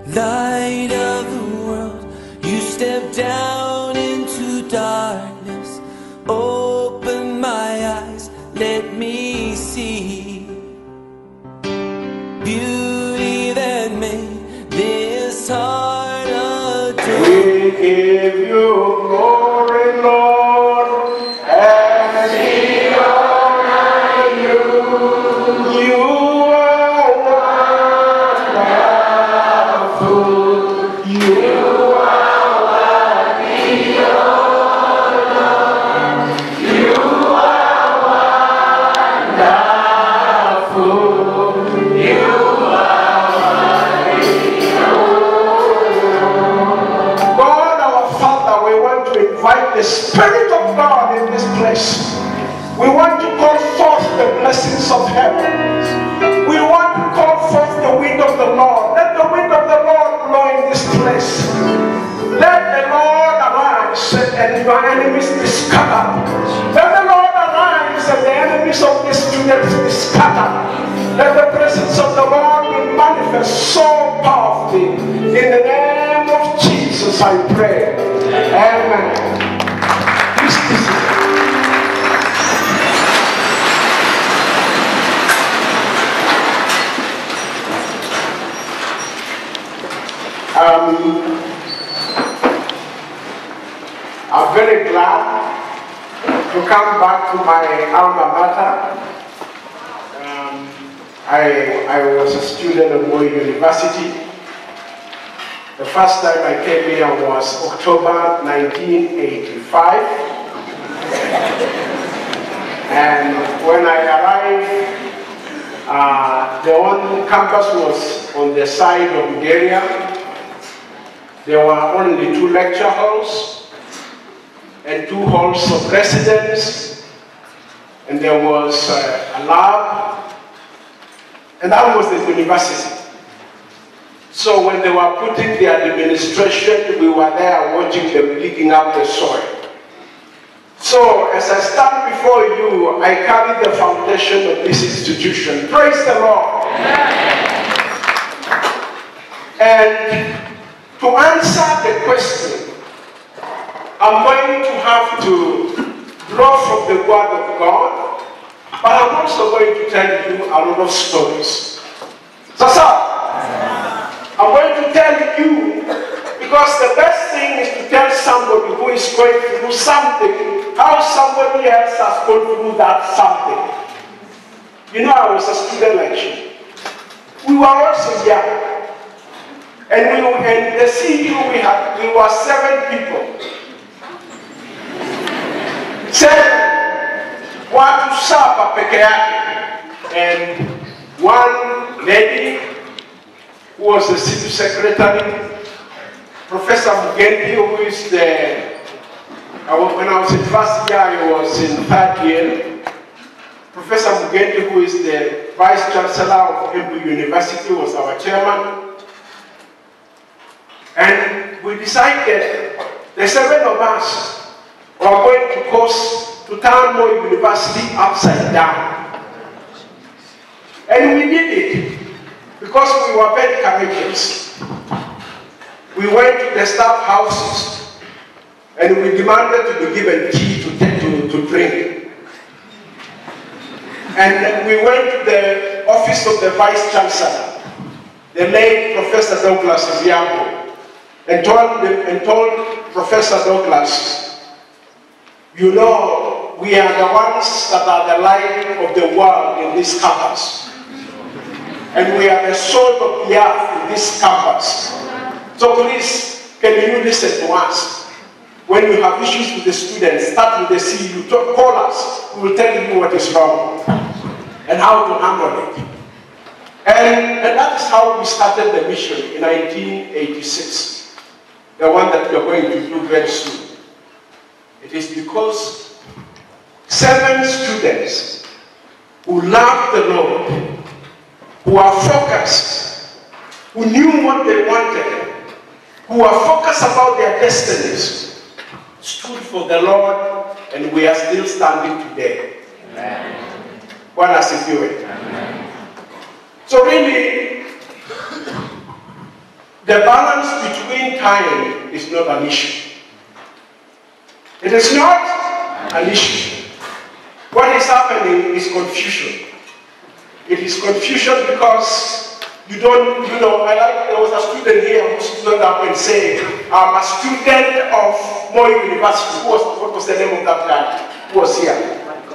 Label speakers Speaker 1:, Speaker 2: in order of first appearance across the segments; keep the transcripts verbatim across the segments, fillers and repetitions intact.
Speaker 1: Light of the world, you step down into darkness. Open my eyes, let me see beauty that made this heart adore.
Speaker 2: We give you glory, Lord, and we honor you. You are wonderful. You are worthy of honor. You are wonderful. You are worthy of honor. God our Father, we want to invite the Spirit of God in this place. We want to call forth the blessings of heaven. We want to call forth the wind of the Lord. Let the wind of the Lord blow in this place. Let the Lord arise and your enemies be scattered. Let the Lord arise and the enemies of the students be scattered. Let the presence of the Lord be manifest so powerfully. In the name of Jesus I pray. Amen. Please be seated. Um, I'm very glad to come back to my alma mater. Um, I, I was a student at Moi University. The first time I came here was October nineteen eighty-five. And when I arrived, uh, the one campus was on the side of Bulgaria. There were only two lecture halls and two halls of residence, and there was uh, a lab, and that was the university. So when they were putting the administration, we were there watching them digging up the soil. So as I stand before you, I carry the foundation of this institution. Praise the Lord. And to answer the question, I'm going to have to draw from the Word of God, but I'm also going to tell you a lot of stories. So, so I'm going to tell you, because the best thing is to tell somebody who is going through something, how somebody else has gone through that something. You know, I was a student like you. We were also young. And we were in the C U, we had we were seven people. Seven. One to Sapa Kiyiapi, and one lady who was the city secretary, Professor Mugendi, who is the, I was, when I was in first year, I was in third year. Professor Mugendi, who is the Vice Chancellor of Embu University, was our chairman. And we decided, the seven of us were going to course to turn Moi University upside down. And we did it because we were very courageous. We went to the staff houses and we demanded to be given tea to, to, to drink. And then we went to the office of the Vice Chancellor, the late Professor Douglas Kiyiapi, and told, and told Professor Douglas, you know, we are the ones that are the light of the world in this campus. And we are the salt of the earth in this campus. So please, can you listen to us? When you have issues with the students, start with the C U, talk, call us. We will tell you what is wrong and how to handle it. And, and that is how we started the mission in nineteen eighty-six. The one that we are going to do very soon. It is because seven students who loved the Lord, who are focused, who knew what they wanted, who are focused about their destinies, stood for the Lord, and we are still standing today. Amen. Bwana asifiwe. So really, the balance between time is not an issue. It is not an issue. What is happening is confusion. It is confusion because you don't, you know, I like, there was a student here who stood up and said, I'm a student of Moi University. Who was, what was the name of that guy who was here?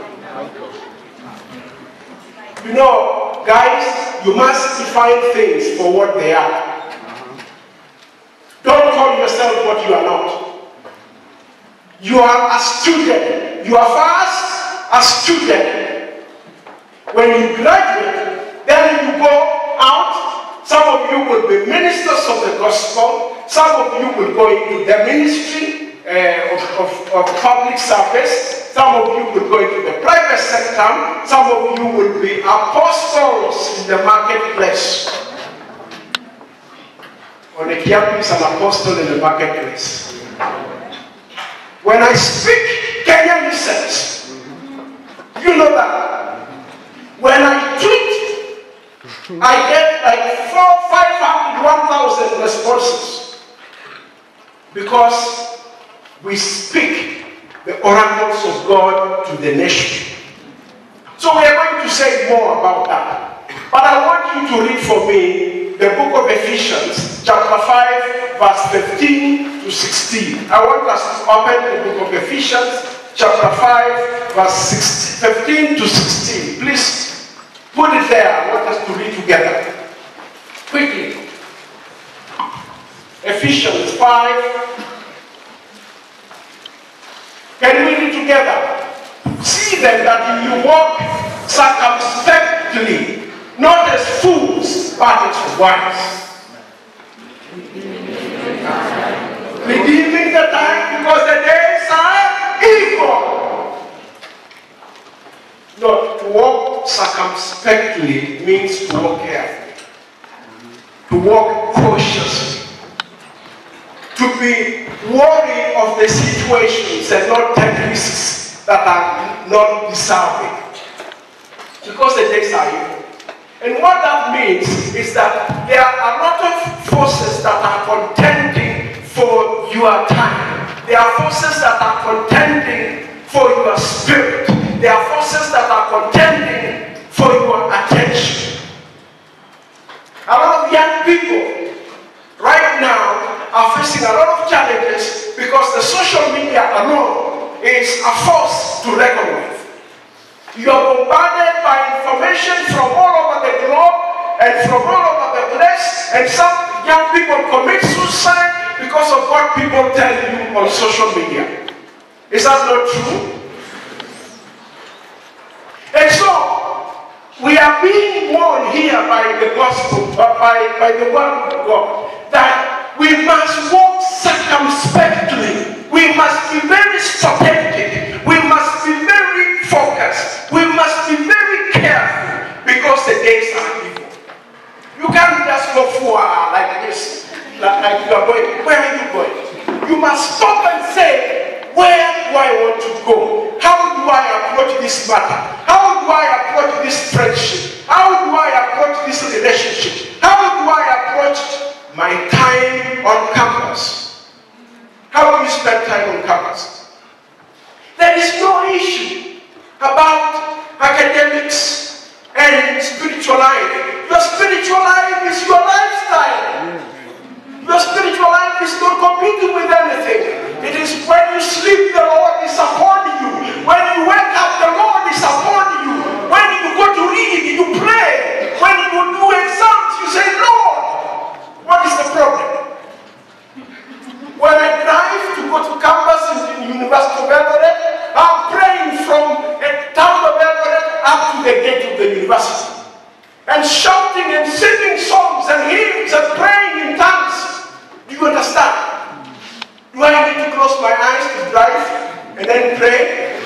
Speaker 2: You know, guys, you must define things for what they are. Don't call yourself what you are not. You are a student. You are first a student. When you graduate, then you go out. Some of you will be ministers of the gospel. Some of you will go into the ministry uh, of, of, of public service. Some of you will go into the private sector. Some of you will be apostles in the marketplace. Or the Kiyiapi is an apostle in the marketplace. When I speak, Kenya listens. You know that. When I tweet, I get like four, five hundred, one thousand responses. Because we speak the oracles of God to the nation. So we are going to say more about that. But I want you to read for me the book of Ephesians, chapter five, verse fifteen to sixteen. I want us to open the book of Ephesians, chapter five, verse fifteen to sixteen. Please put it there. I want us to read together. Quickly. Ephesians five. Can we read together? See then that you walk circumspectly, not as fools, but as wise. Redeeming the time because the days are evil. No, to walk circumspectly means to walk carefully, to walk cautiously, to be wary of the situations and not take risks that are not deserving. Because the days are evil. And what that means is that there are a lot of forces that are contending for your time. There are forces that are contending for your spirit. There are forces that are contending for your attention. A lot of young people right now are facing a lot of challenges because the social media alone is a force to reckon with. You are bombarded by information from all over the globe and from all over the place, and some young people commit suicide because of what people tell you on social media. Is that not true? And so, we are being warned here by the gospel, by, by the word of God, that we must walk circumspectly. We must be very strategic. We must be very focused. We must be very careful because the days are evil. You can't just go forward like this, like, like you are going. Where are you going? You must stop and say, where do I want to go? How do I approach this matter? How do I approach this friendship? How do I approach this relationship? How do I approach my time on campus? How do you spend time on campus? There is no issue about academics and spiritual life. Your spiritual life is your lifestyle. Your spiritual life is not competing with anything. It is when you sleep, the Lord is upon you. When you wake up, the Lord is upon you. When you go to read, you pray. When you do exams, you say, Lord, what is the problem? When I drive to go to campus in the University of Eldoret, I'm praying from the town of Eldoret up to the gate of the university. And shouting and singing songs and hymns and praying in tongues. Do you understand? Do I need to close my eyes to drive and then pray?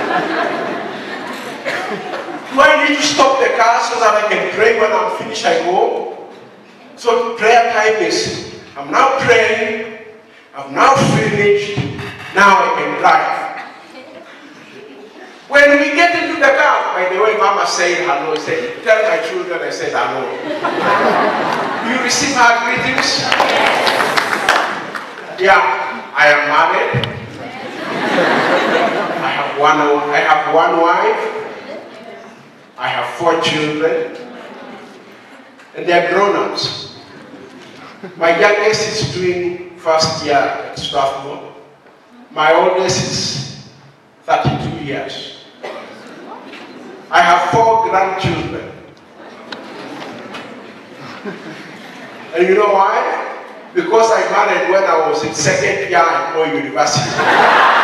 Speaker 2: Do I need to stop the car so that I can pray when I'm finished, I go? So prayer time is, I'm now praying, I'm now finished, now I can drive. When we get into the car, by the way, Mama said hello, said, tell my children I said hello. You receive her greetings? Yeah, I am married. I have one, I have one wife. I have four children. And they are grown-ups. My youngest is doing first year at Strathmore. My oldest is thirty-two years. I have four grandchildren. And you know why? Because I married when I was in second year at Moi University.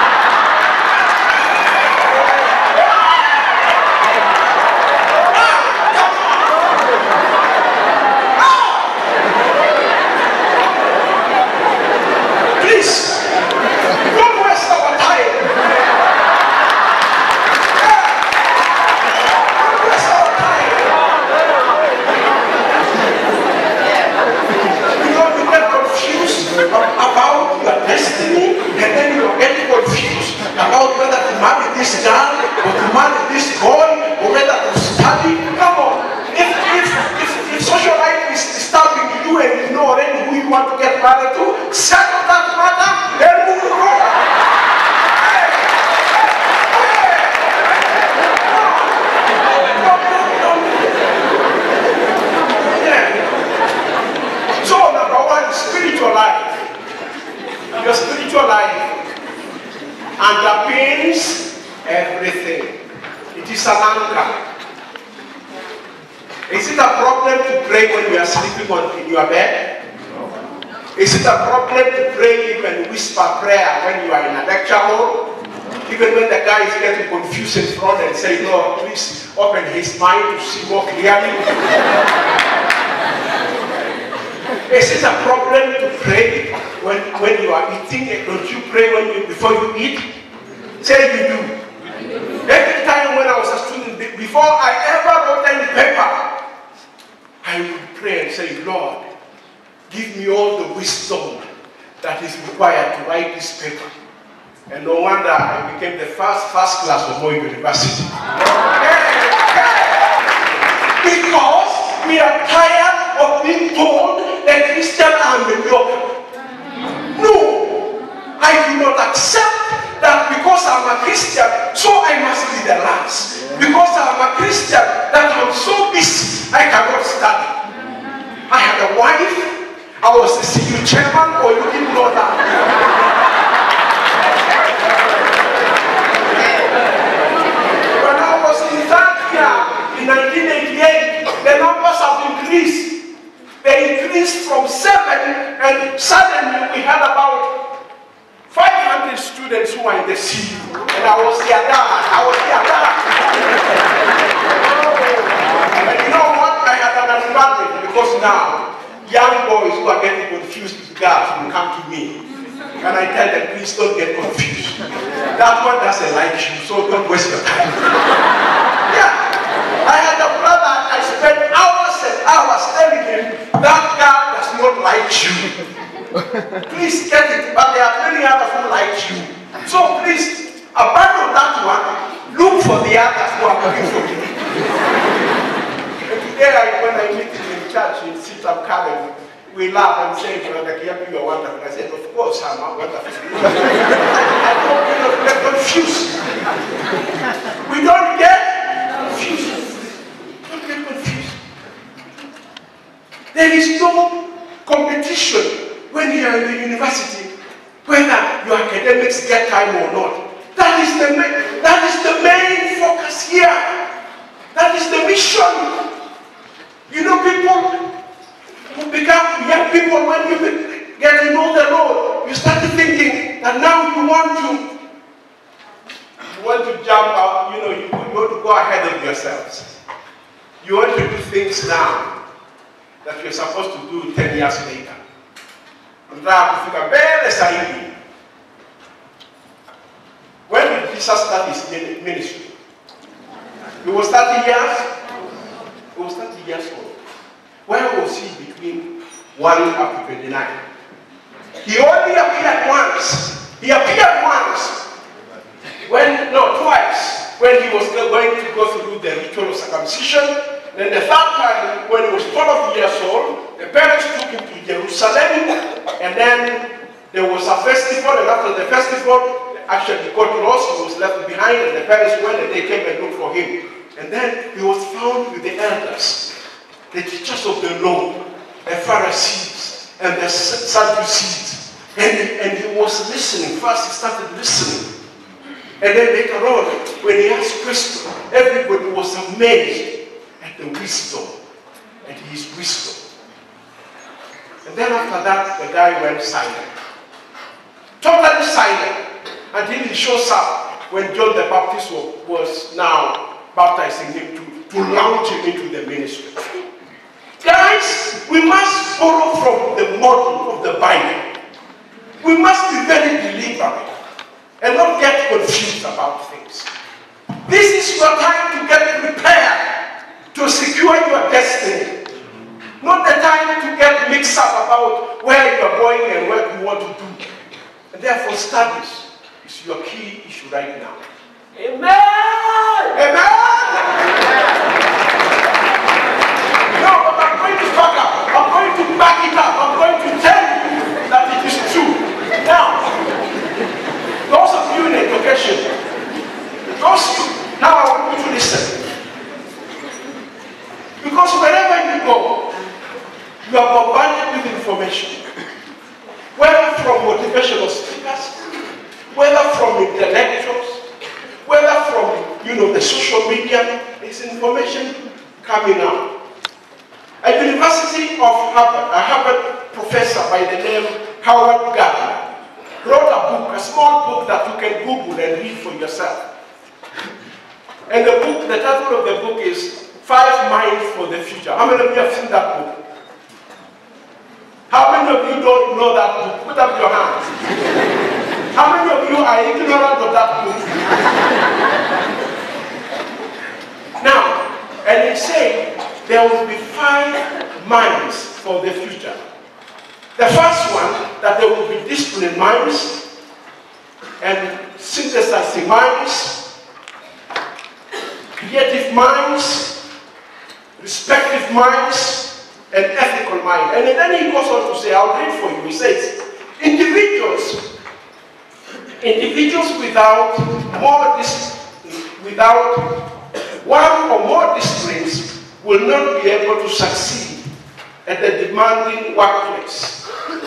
Speaker 2: This girl, or to marry this boy, or whether to study. Come on. If, if, if, if social life is disturbing you and you know already who you want to get married to, settle that matter and move on. Hey, hey, hey. Yeah. So number one, spiritual life. Your spiritual life underpins everything. It is an anchor. Is it a problem to pray when you are sleeping on, in your bed? Is it a problem to pray even whisper prayer when you are in a lecture hall? Even when the guy is getting confused in front and say, Lord, please open his mind to see more clearly. Is it a problem to pray when, when you are eating? Don't you pray when you, before you eat? Say you do. Every time when I was a student, before I ever wrote any paper, I would pray and say, Lord, give me all the wisdom that is required to write this paper. And no wonder I became the first first class of Moi University. Because we are tired of being told that Christians are mediocre. No, I do not accept that because I'm a Christian, so I must be the last. Because I'm a Christian, that I'm so busy, I cannot study. I had a wife, I was the C U chairman, or you didn't know that. When I was in third year, in nineteen eighty-eight, the numbers have increased. They increased from seven, and suddenly we had about five hundred students who were in the C U, and I was their dad. I was their dad. And you know what? I had an advantage because now young boys who are getting confused with girls will come to me, and I tell them, please don't get confused. That one doesn't like you, so don't waste your time. Yeah, I had a brother. I spent hours and hours telling him that girl does not like you. Please get it, but there are many others who like you. So please abandon that one. Look for the others who are looking for you. And today, I, when I meet him in church in Sitam Academy, we laugh and say, Brother Kiyiapi, you're wonderful. I said, of course, I'm wonderful. I don't we don't get confused. We don't get confused. Don't get confused. There is no competition when you are in the university, whether your academics get time or not. That is the main, that is the main focus here. That is the mission. You know, people who become young people, when you get to know the Lord, you start thinking that now you want to, you want to jump out, you know, you, you want to go ahead of yourselves. You want to do things now that you're supposed to do ten years later. When did Jesus start his ministry? He was thirty years. He was thirty years old. Where was he between one up to twenty-nine? He only appeared once. He appeared once. When, no, twice. When he was going to go through the ritual of circumcision. Then the third time, when he was twelve years old, the parents There was a festival, and after the festival, actually he got lost, he was left behind, and the parents went and they came and looked for him. And then he was found with the elders, the teachers of the law, the Pharisees, and the Sadducees. And, and he was listening. First he started listening. And then later on, when he asked questions, everybody was amazed at the wisdom, at his wisdom. And then after that, the guy went silent. Totally silent. Until he shows up when John the Baptist was now baptizing him to, to launch him into the ministry. Guys, we must borrow from the model of the Bible. We must be very deliberate and not get confused about things. This is your time to get prepared to secure your destiny. Not the time to get mixed up about where you are going and what you want to do. And therefore, studies is your key issue right now. Amen! Amen! No, but I'm going to back up. I'm going to back it up. I'm going to tell you that it is true. Now, those of you in education, those of you, now I want you to listen. Because wherever you go, you are bombarded with information. Whether from motivational speakers, whether from intellectuals, whether from, you know, the social media, it's information coming out. At the University of Harvard, a Harvard professor by the name Howard Gardner wrote a book, a small book that you can Google and read for yourself. And the book, the title of the book is Five Minds for the Future. How many of you have seen that book? How many of you don't know that book? Put up your hands. How many of you are ignorant of that book? Now, and it said there will be five minds for the future. The first one, that there will be disciplined minds and synthesizing minds, creative minds, respective minds, and ethical mind. And then he goes on to say, I'll read for you, he says, individuals, individuals without more without one or more disciplines will not be able to succeed at the demanding workplace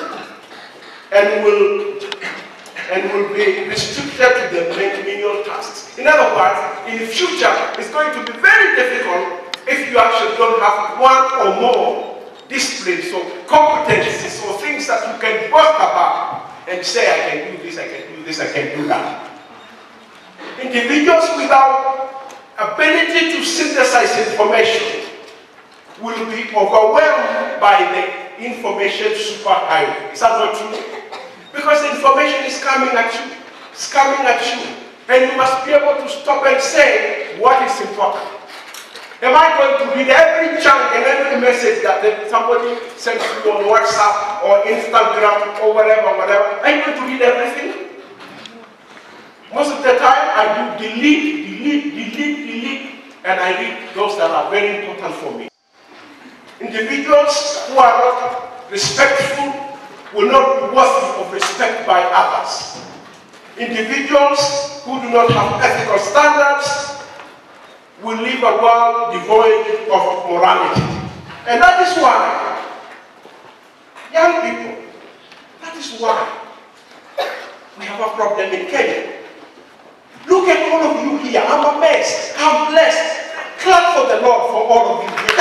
Speaker 2: and will and will be restricted to the menial tasks. In other words, in the future, it's going to be very difficult if you actually don't have one or more disciplines or competencies or things that you can work about and say, I can do this, I can do this, I can do that. Individuals without ability to synthesize information will be overwhelmed by the information superhighway. Is that not true? Because the information is coming at you, it's coming at you, and you must be able to stop and say what is important. Am I going to read every chunk and every message that somebody sends you on WhatsApp or Instagram or whatever, whatever? Are you going to read everything? Most of the time, I do delete, delete, delete, delete, and I read those that are very important for me. Individuals who are not respectful will not be worthy of respect by others. Individuals who do not have ethical standards will live a world devoid of morality. And that is why, young people, that is why we have a problem in Kenya. Look at all of you here. I'm amazed. I'm blessed. Clap for the Lord for all of you here.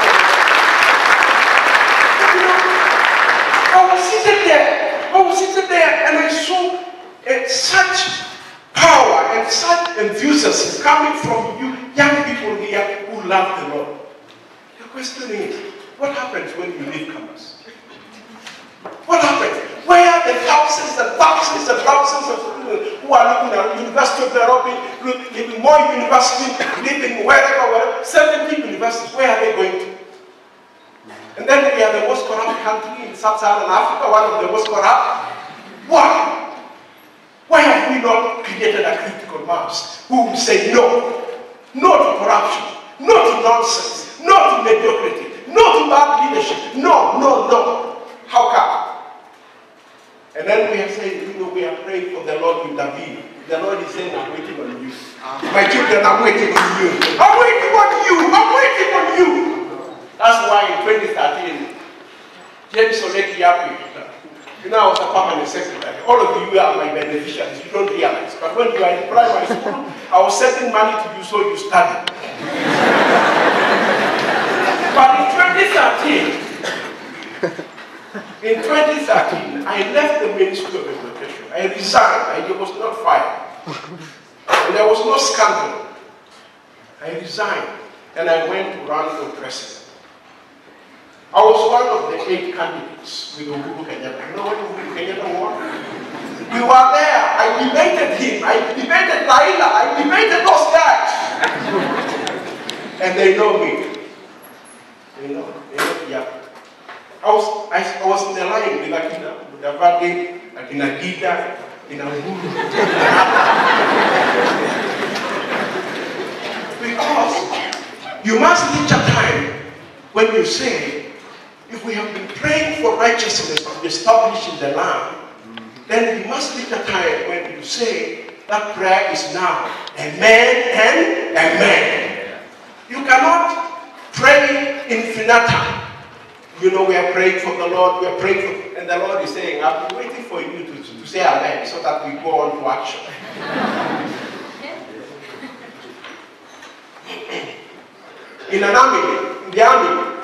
Speaker 2: You know, I was sitting there. I was sitting there and I saw uh, such power and such enthusiasm coming from you young people here who love the Lord. The question is, what happens when you leave campus? What happens? Where are the thousands and thousands and thousands of people who are living at the University of Nairobi, living more university, living wherever, wherever, seventy universities, where are they going to? And then we are the most corrupt country in sub-Saharan Africa, one of the most corrupt. Why? Why have we not created a critical mass who will say no? No to corruption, no to nonsense, no to mediocrity, no to bad leadership, no, no, no. How come? And then we praying for the Lord with David. The Lord is saying, I'm waiting on you. My children, I'm waiting on you. I'm waiting on you. I'm waiting on you. That's why in twenty thirteen, James Kiyiapi, you know, I was a permanent secretary. All of you are my beneficiaries. You don't realize. But when you are in primary school, I was sending money to you so you study. But in twenty thirteen, in twenty thirteen, I left the Ministry of Education. I resigned. I was not fired. And there was no scandal. I resigned and I went to run for president. I was one of the eight candidates with Uhuru Kenyatta. You know what Uhuru Kenyatta won? We were there. I debated him. I debated Raila. I debated those guys. And they know me. They know. They know Kiyiapi. I was, I, I was in the line with Akina, with Avade, Akina Gita, Akina Uhuru. Because you must reach a time when you say, if we have been praying for righteousness to be established in the land, then you must reach a time when you say, that prayer is now amen and amen. You cannot pray infinitum. You know, we are praying for the Lord, we are praying for, and the Lord is saying, I've been waiting for you to, to say amen so that we go on to action. In an army, in the army,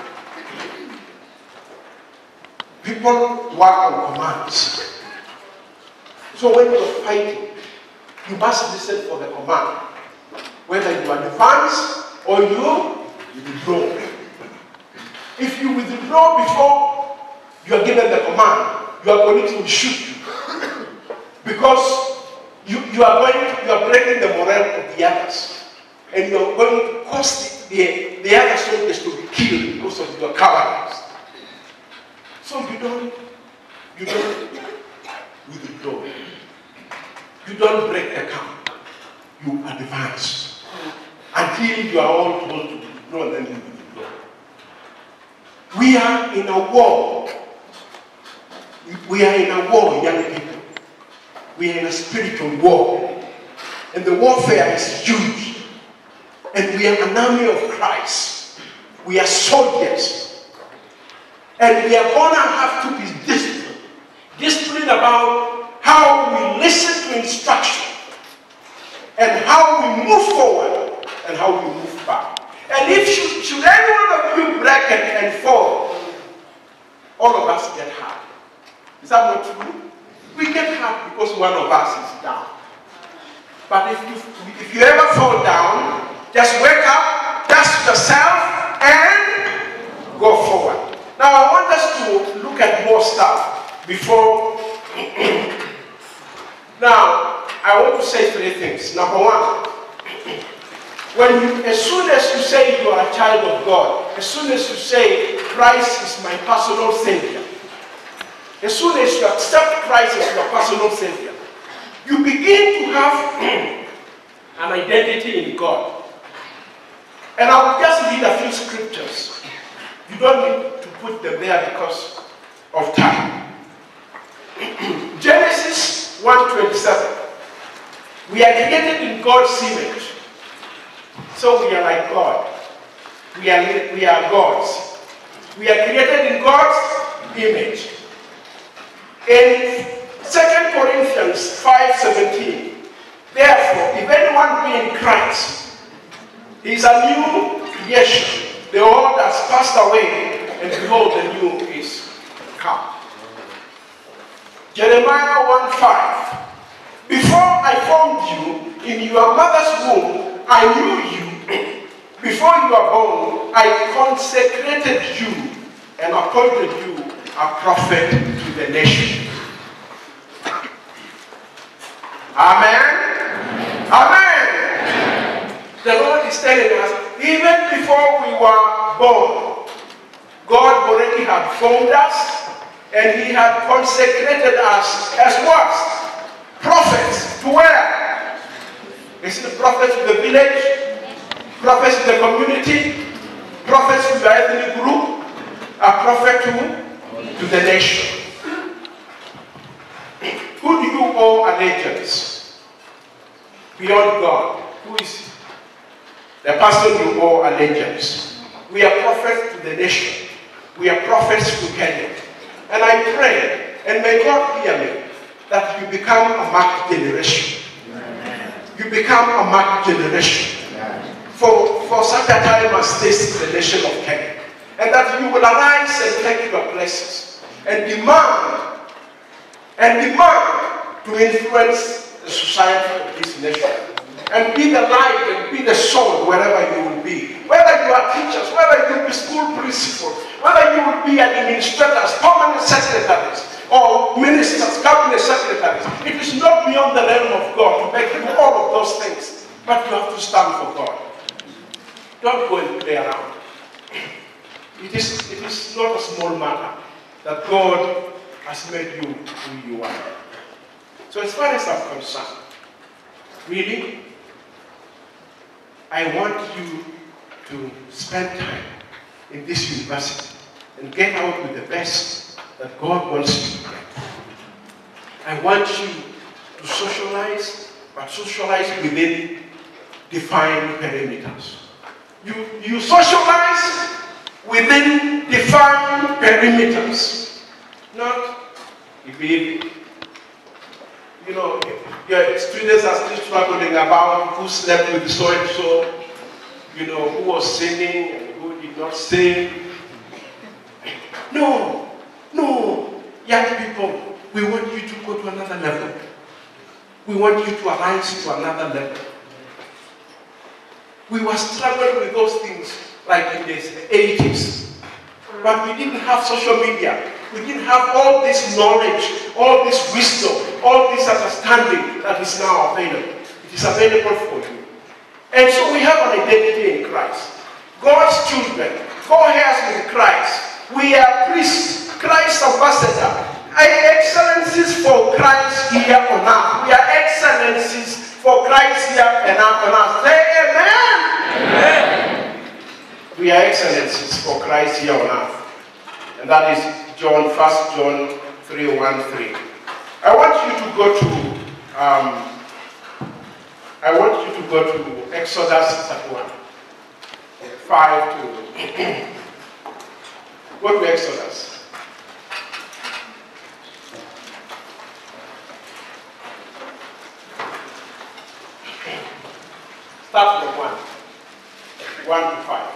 Speaker 2: people work on commands. So when you're fighting, you must listen for the command. Whether you advance or you withdraw. If you withdraw before you are given the command, your colleagues will shoot you. Because you, you are going to, you are breaking the morale of the others. And you are going to cause the, the other soldiers to be killed because of your cowardice. So you don't, you don't withdraw. You don't break the camp. You advance. Until you are all told to withdraw, then you withdraw. We are in a war. We are in a war, young people. We are in a spiritual war. And the warfare is huge. And we are an army of Christ. We are soldiers. And we are going to have to be disciplined. Disciplined about how we listen to instruction. And how we move forward. And how we move back. And if should, should any one of you break and, and fall, all of us get hurt. Is that not true? We get hurt because one of us is down. But if you, if you ever fall down, just wake up, dust yourself, and go forward. Now I want us to look at more stuff before. Now, I want to say three things. Number one, when you, as soon as you say you are a child of God, as soon as you say Christ is my personal Savior, as soon as you accept Christ as your personal Savior, you begin to have an identity in God. And I will just read a few scriptures. You don't need to put them there because of time. Genesis one twenty-seven. We are created in God's image. So we are like God. We are, we are gods. We are created in God's image. In Second Corinthians five seventeen, therefore, if anyone be in Christ, he is a new creation. The old has passed away, and behold, the new is come. Jeremiah one five. Before I formed you in your mother's womb, I knew you. Before you were born, I consecrated you and appointed you a prophet to the nation. Amen? Amen. The Lord is telling us, even before we were born, God already had formed us, and He had consecrated us as what? Prophets. To where? Is it prophets to the village? Prophets to the community? Prophets to the ethnic group? A prophet to, to the nation. Who do you owe an beyond God. Who is he? The person you owe allegiance. We are prophets to the nation. We are prophets to Kenya. And I pray, and may God hear me, that you become a marked generation. Amen. You become a marked generation. Amen. For, for such a time as this in the nation of Kenya. And that you will arise and take your places. And demand, and demand to influence the society of this nation. And be the light and be the sword wherever you will be. Whether you are teachers, whether you will be school principals, whether you will be administrators, permanent secretaries, or ministers, cabinet secretaries. It is not beyond the realm of God to make you all of those things. But you have to stand for God. Don't go and play around. It is, it is not a small matter that God has made you who you are. So as far as I'm concerned, really, I want you to spend time in this university and get out with the best that God wants you to get. I want you to socialize, but socialize within defined perimeters. You, you socialize within defined perimeters. Not if it, you know, your students are still struggling about who slept with so and so, you know, who was sinning and who did not sin. No, no, young people, we want you to go to another level. We want you to arise to another level. We were struggling with those things like in the eighties, but we didn't have social media. We didn't have all this knowledge, all this wisdom, all this understanding that is now available. It is available for you. And so we have an identity in Christ. God's children, co-heirs with Christ. We are priests, Christ's ambassador. Excellencies for Christ here on earth. We are excellencies for Christ here and on earth. Say amen. Amen. We are excellencies for Christ here on earth. And that is John, First John three, one, three. I want you to go to, um, I want you to go to Exodus chapter one, five to, go to Exodus. Start from one, one to five.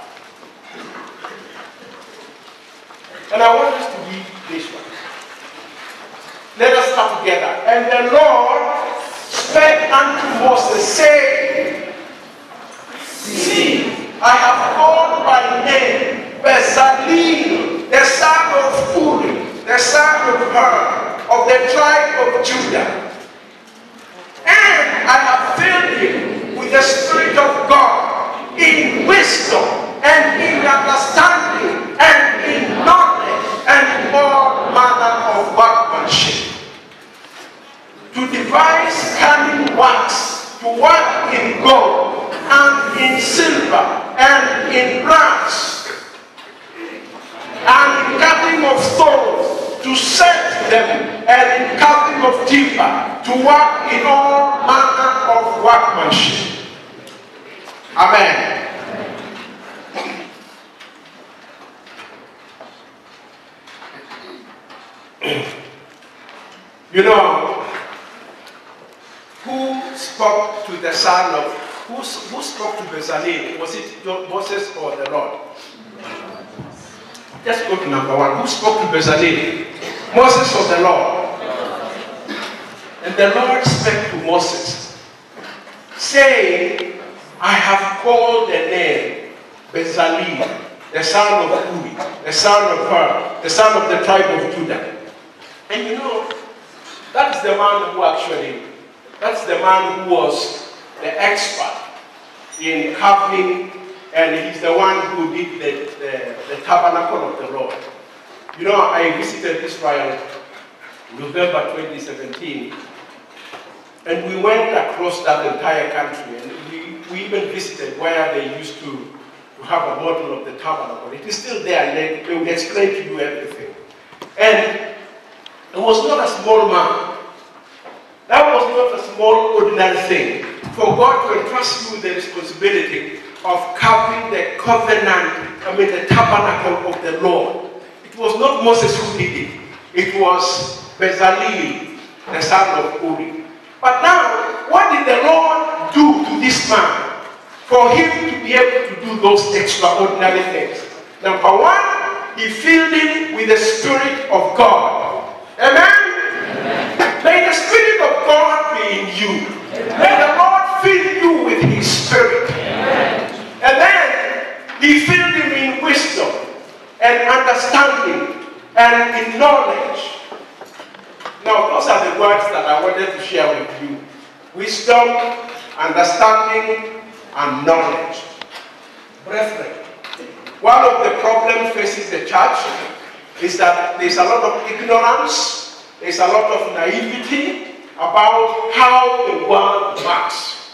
Speaker 2: And I want us to read this one. Let us start together. And the Lord spake unto Moses, saying, See, I have called by name Bezalel, the son of Uri, the son of Hur, of the tribe of Judah. And I have filled him with the Spirit of God, in wisdom, and in understanding, and in knowledge, and all manner of workmanship, to devise cunning works, to work in gold, and in silver, and in brass, and in carving of stones, to set them, and in carving of timber, to work in all manner of workmanship. Amen. You know, who spoke to the son of, who, who spoke to Bezalel? Was it Moses or the Lord? Just go to number one. Who spoke to Bezalel? Moses or the Lord? And the Lord spake to Moses, saying, I have called the name Bezalel, the son of Uri, the son of Hur, the son of the tribe of Judah. And you know, that's the man who actually, that's the man who was the expert in carving, and he's the one who did the, the, the tabernacle of the Lord. You know, I visited Israel in November twenty seventeen, and we went across that entire country, and we, we even visited where they used to, to have a model of the tabernacle. It is still there, and they, they will explain to you everything. And it was not a small man. That was not a small, ordinary thing. for God to entrust you with the responsibility of carving the covenant, I mean the tabernacle of the Lord. It was not Moses who did it. It was Bezalel, the son of Uri. But now, what did the Lord do to this man for him to be able to do those extraordinary things? Number one, he filled him with the Spirit of God. Amen? Amen. May the Spirit of God be in you. Amen. May the Lord fill you with His Spirit. Amen. And then He filled him in wisdom and understanding and in knowledge. Now, those are the words that I wanted to share with you. Wisdom, understanding, and knowledge. Brethren, one of the problems facing the church is that there's a lot of ignorance, there's a lot of naivety about how the world works.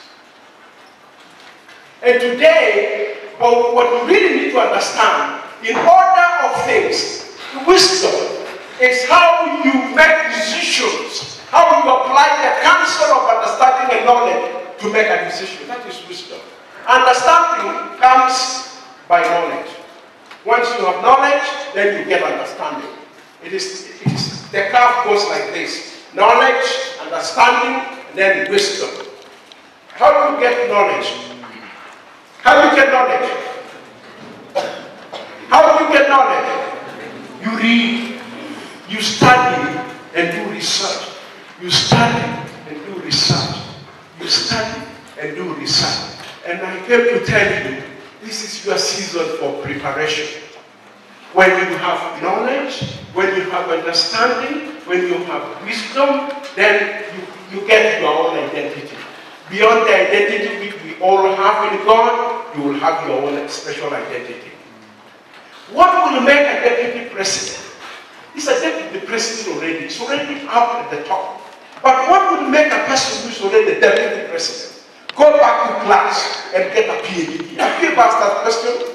Speaker 2: And today, what we really need to understand, in order of things, wisdom is how you make decisions, how you apply the counsel of understanding and knowledge to make a decision. That is wisdom. Understanding comes by knowledge. Once you have knowledge, then you get understanding. It is, it is the curve goes like this: knowledge, understanding, and then wisdom. How do you get knowledge? How do you get knowledge? How do you get knowledge? You read, you study, and do research. You study and do research. You study and do research. And I came to tell you, this is your season for preparation. When you have knowledge, when you have understanding, when you have wisdom, then you, you get your own identity. Beyond the identity which we all have in God, you will have your own special identity. What will make a deputy president? He's a deputy president already. It's already up at the top. But what will make a person who's already the deputy president go back to class and get a P H D? Have you ever asked that question?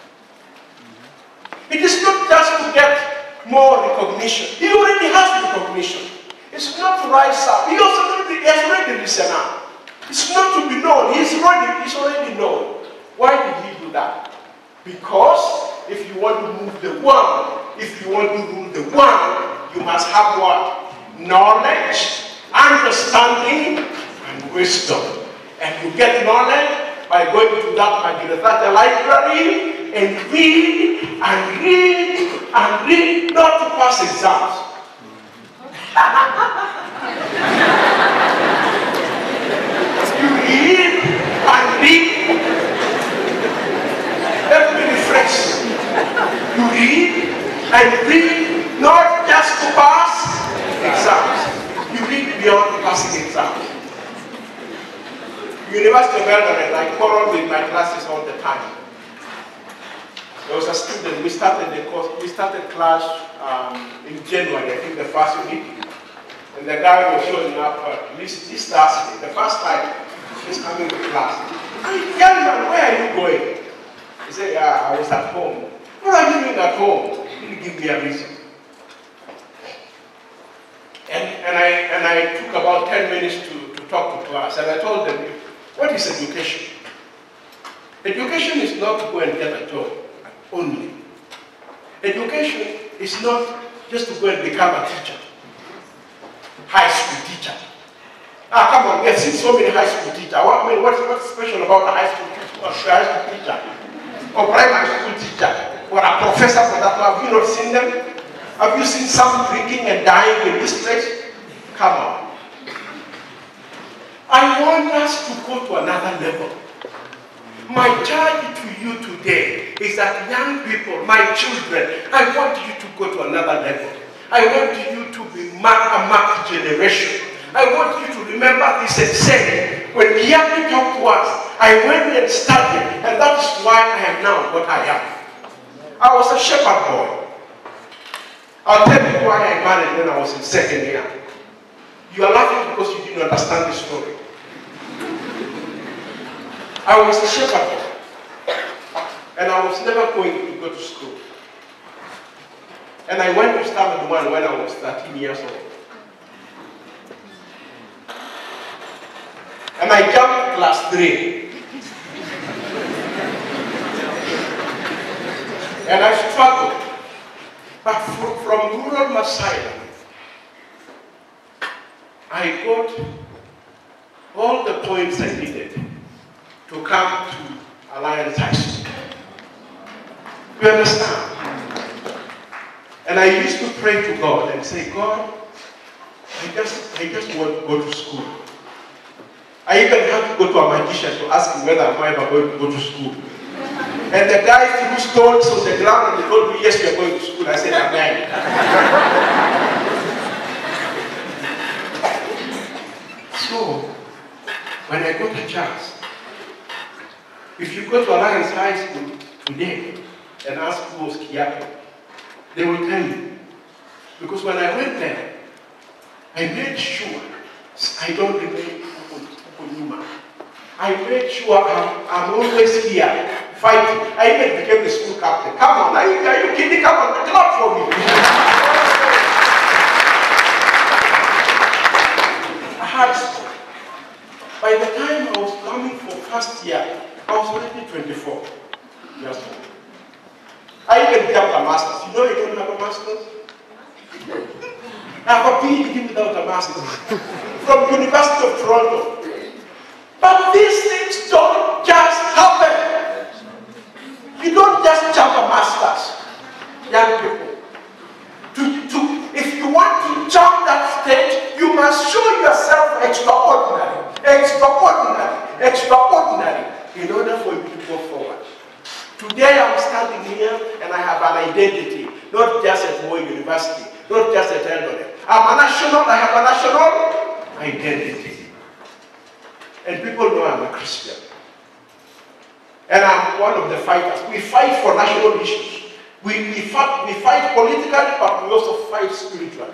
Speaker 2: It is not just to get more recognition. He already has recognition. It's not to rise up. He, also already, he has already risen up. It's not to be known. He's already, he's already known. Why did he do that? Because if you want to move the world, if you want to rule the world, you must have what? Knowledge, understanding, and wisdom. And you get knowledge by going to that Magirata library and read and read and read, not to pass exams. You read and read. Let me refresh. You read and read, not just to pass exams. You read beyond passing exams. University of Eldoret, I quarrel with my classes all the time. There was a student, we started the course, we started class um, in January, I think the first week. And the guy was showing up uh, this, this Thursday, the first time he's coming to class. I said, young man, where are you going? He said, yeah, I was at home. What are you doing at home? He didn't give me a reason. And, and, I, and I took about ten minutes to, to talk to class, and I told them, what is education? Education is not to go and get a job only. Education is not just to go and become a teacher, high school teacher. Ah, come on, we have seen so many high school teachers. What, I mean, what's, what's special about a high school teacher, or high school teacher, or primary school teacher, or a professor for that? Have you not seen them? Have you seen some drinking and dying in this place? Come on. I want us to go to another level. My charge to you today is that young people, my children, I want you to go to another level. I want you to be a marked generation. I want you to remember this and say, when Kiyiapi talked to us, I went and studied, and that is why I am now what I am. I was a shepherd boy. I'll tell you why I married when I was in second year. You are laughing because you didn't understand the story. I was a shepherd boy, and I was never going to go to school. And I went to Standard One when I was thirteen years old. and I jumped to class three. And I struggled. But from, from rural Masai, I got all the points I needed to come to Alliance High School. You understand? And I used to pray to God and say, God, I just, I just want to go to school. I even had to go to a magician to ask him whether I'm ever going to go to school. And the guy threw stones on the ground and he told me, yes, we are going to school. I said, amen. So, when I got a chance, if you go to Alliance High School today and ask who was Kiyiapi, they will tell you. Because when I went there, I made sure I don't remain Ukunuma. I made sure I'm, I'm always here fighting. I even became the school captain. Come on, are you, are you kidding? Come on, clap for me. I had, by the time I was coming for first year, I was already twenty-four years old. I even became a master's. You know you don't have a master's? I have a PhD without a master's from University of Toronto. But these things don't just happen. You don't just jump a master's, young people. To, to, if you want to jump that stage, you must show yourself extraordinary, extraordinary, extraordinary in order for you to go forward. Today I'm standing here and I have an identity, not just at Moy University, not just at Eldoret. I'm a national, I have a national identity. And people know I'm a Christian. And I'm one of the fighters. We fight for national issues. We, we, fight, we fight politically, but we also fight spiritually.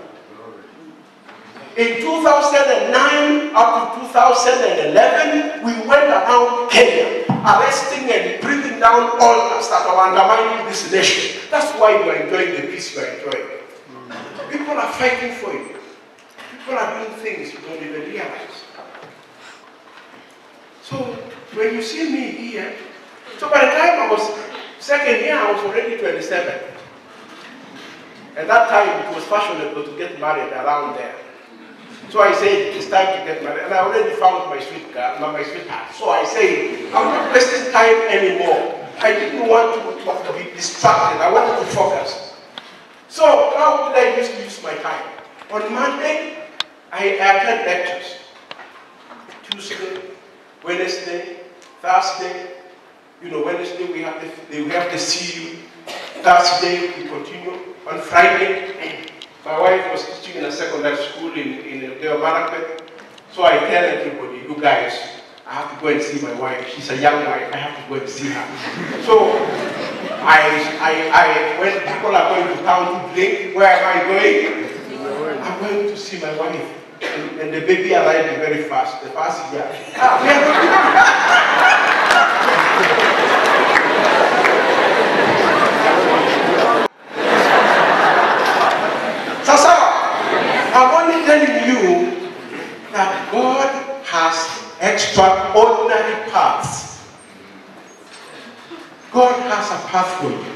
Speaker 2: In two thousand nine up to two thousand eleven, we went around Kenya, arresting and bringing down altars that are undermining this nation. That's why you are enjoying the peace you are enjoying. People are fighting for you. People are doing things you don't even realize. So, when you see me here, so by the time I was second year, I was already twenty-seven. At that time, it was fashionable to get married around there. So I said, it's time to get married. And I already found my sweet girl, my sweetheart. So I said, I'm not wasting time anymore. I didn't want to, to be distracted. I wanted to focus. So how did I use to use my time? On Monday, I attend lectures. Tuesday, Wednesday, Thursday. You know, Wednesday we have the, we have the C U. Thursday we continue. On Friday, my wife was teaching in a secondary school in, in Kiyiapi. So I tell everybody, you guys, I have to go and see my wife. She's a young wife, I have to go and see her. So I, I, I, when people are going to town to drink, where am I going? I'm going to see my wife. And, and the baby arrived very fast, the first year. Ah, we are Sasa, I'm only telling you that God has extraordinary paths. God has a path for you.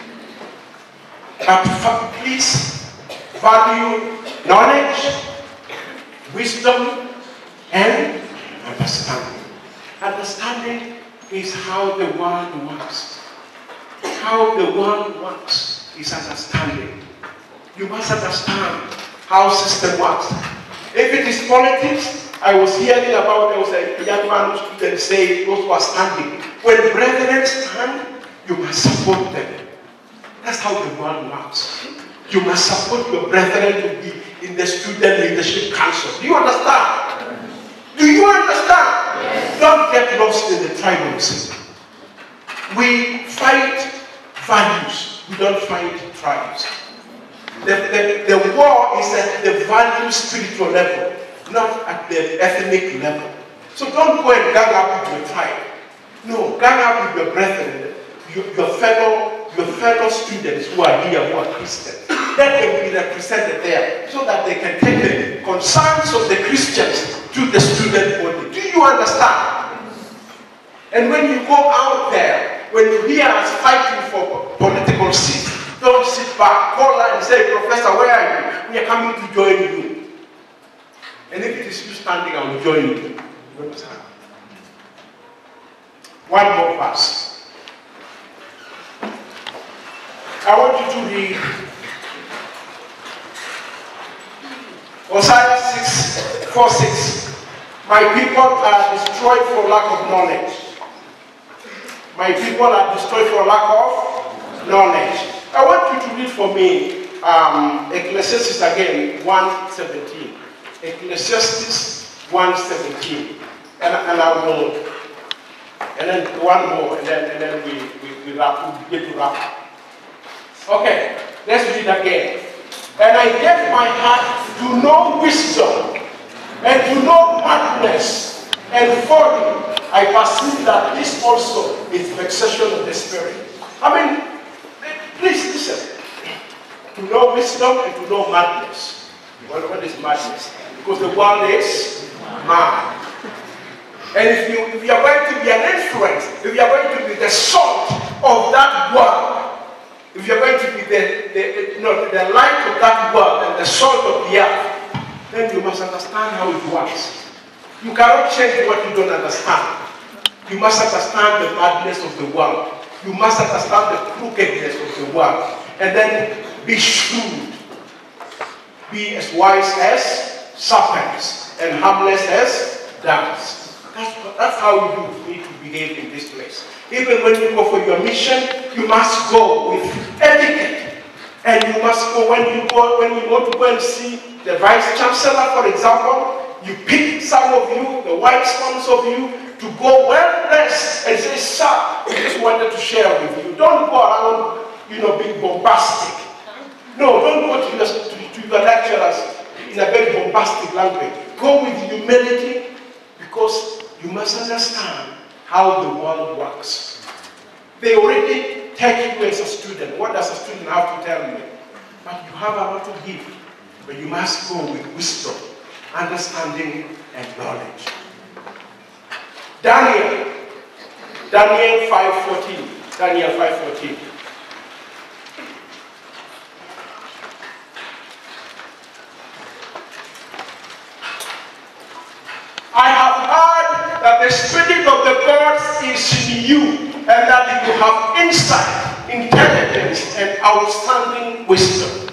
Speaker 2: But please value knowledge, wisdom, and understanding. Understanding is how the world works. How the world works is understanding. You must understand how system works. If it is politics, I was hearing about, there was a young man who stood and said, those who are standing. When brethren stand, you must support them. That's how the world works. You must support your brethren to be in the student leadership council. Do you understand? Do you understand? Yes. Don't get lost in the tribalism. We fight values. We don't fight tribes. The, the, the war is at the value spiritual level, not at the ethnic level. So don't go and gang up with your tribe. No, gang up with your brethren, your, your fellow, your fellow students who are here, who are Christians. Let them be represented there so that they can take the concerns of the Christians to the student body. Do you you understand? And when you go out there, when you hear us fighting for political seats, don't sit back, call her and say, Professor, where are you? We are coming to join you. And if it is you standing, I will join you. You understand? One more verse. I want you to read Hosea six, four, six. My people are destroyed for lack of knowledge. My people are destroyed for lack of knowledge. I want you to read for me um, Ecclesiastes again, one seventeen. Ecclesiastes one seventeen. And, and I will, and then one more, and then, and then we, we, we, wrap, we get to wrap. Okay, let's read again. And I gave my heart to know wisdom and to know madness and folly. I perceive that this also is vexation of the spirit. I mean, please listen. To know wisdom and to know madness. What, what is madness? Because the world is mad. And if you, if you are going to be an influence, if you are going to be the salt of that world, if you are going to be the, the, you know, the light of that world and the salt of the earth, then you must understand how it works. You cannot change what you don't understand. You must understand the madness of the world. You must understand the crookedness of the world. And then be shrewd. Be as wise as serpents and harmless as doves. That's, that's how you need to behave in this place. Even when you go for your mission, you must go with etiquette. And you must go when you go when you want to go and see the vice chancellor, for example. You pick some of you, the wise ones of you, to go well dressed and say, sir, I just wanted to share with you. Don't go around, you know, being bombastic. No, don't go to your, to, to your lecturers in a very bombastic language. Go with humility, because you must understand how the world works. They already take you as a student. What does a student have to tell you? But you have a lot to give. But you must go with wisdom, understanding, and knowledge. Daniel. Daniel five fourteen. Daniel five fourteen. I have heard that the Spirit of the gods is in you, and that you have insight, intelligence, and outstanding wisdom.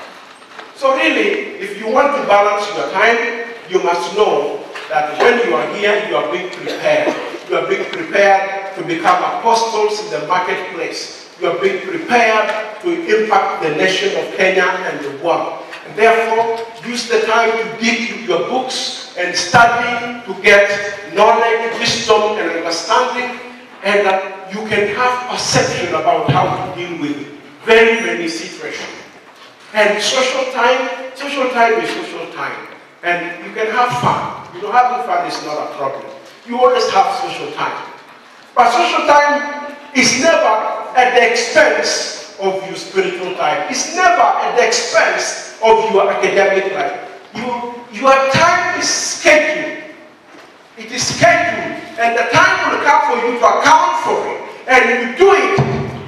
Speaker 2: So really, if you want to balance your time, you must know that when you are here, you are being prepared. You are being prepared to become apostles in the marketplace. You are being prepared to impact the nation of Kenya and the world. And therefore, use the time to dig your books and study to get knowledge, wisdom, and understanding, and that you can have perception about how to deal with very many situations. And social time, social time is social time. And you can have fun. You know, having fun is not a problem. You always have social time. But social time is never at the expense of your spiritual time. It's never at the expense of your academic life. You, your time is scheduled. It is scheduled. And the time will come for you to account for it. And you do it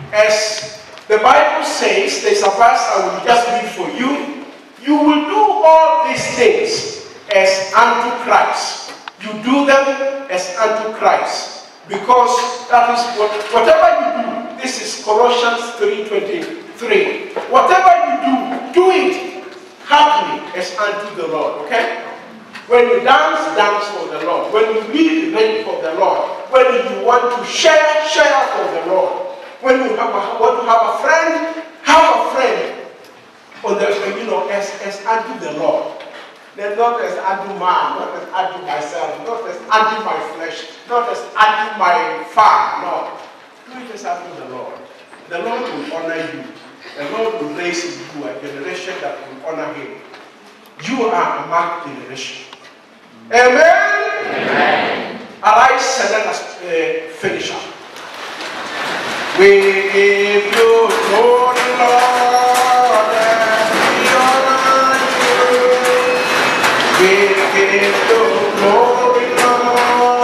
Speaker 2: as the Bible says. There's a verse I will just read for you. You will do all these things as unto Christ. You do them as unto Christ. Because that is what, whatever you do, this is Colossians three twenty-three. Whatever you do, do it happily as unto the Lord, okay? When you dance, dance for the Lord. When you read, read for the Lord. When you want to share, share for the Lord. When you have a, want to have a friend, have a friend. On the, you know, as, as unto the Lord. Then not as unto man, not as unto myself, not as unto my flesh, not as unto my farm, no. Do it as unto the Lord. The Lord will honor you. The Lord will raise in you a generation that will honor him. You are a marked generation. Amen? Amen. Arise and let us uh, finish up. We give you glory, Lord, and we honor you. We give you glory, Lord.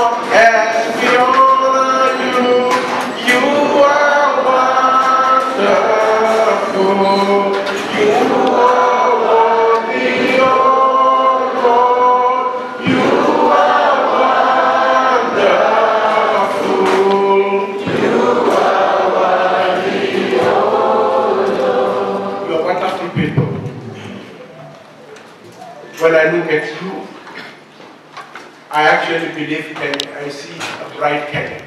Speaker 2: when I look at you, I actually believe Kenya. I see a bright Kenya.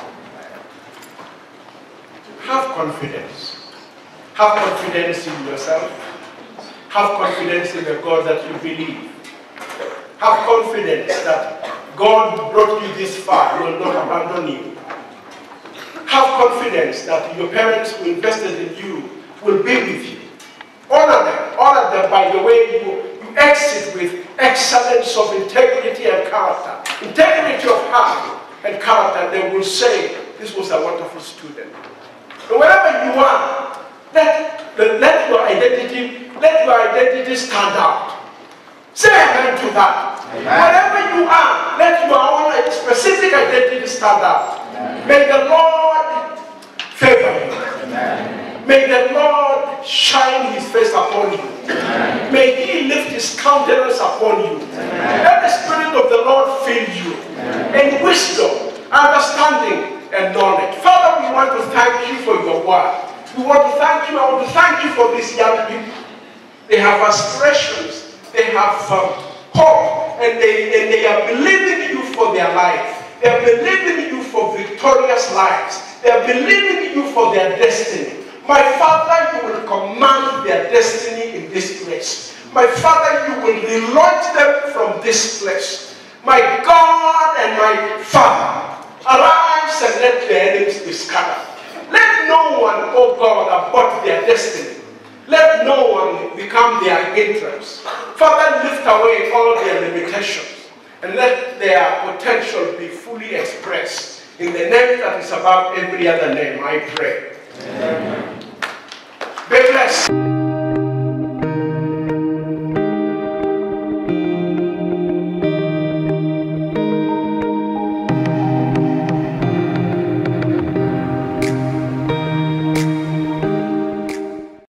Speaker 2: Have confidence. Have confidence in yourself. Have confidence in the God that you believe. Have confidence that God who brought you this far will not abandon you. Have confidence that your parents who invested in you will be with you. Honor them. Honor them by the way you, you exit with excellence of integrity and character. Integrity of heart and character. They will say, this was a wonderful student. And wherever you are, let, let your identity, let your identity stand out. Say amen to that. Amen. Wherever you are, let your own specific identity stand out. Amen. May the Lord favor you. Amen. May the Lord shine his face upon you. Amen. May he lift his countenance upon you. Amen. Let the Spirit of the Lord fill you. Amen. In wisdom, understanding, and knowledge. Father, we want to thank you for your word. We want to thank you. I want to thank you for these young people. They have aspirations. They have um, hope, and they, and they are believing you for their life. They are believing you for victorious lives. They are believing you for their destiny. My Father, you will command their destiny in this place. My Father, you will relaunch them from this place. My God and my Father, arise and let their enemies be scattered. Let no one, oh God, abort their destiny. Let no one become their hindrance. Father, lift away all their limitations and let their potential be fully expressed. In the name that is above every other name, I pray. Amen. Be blessed.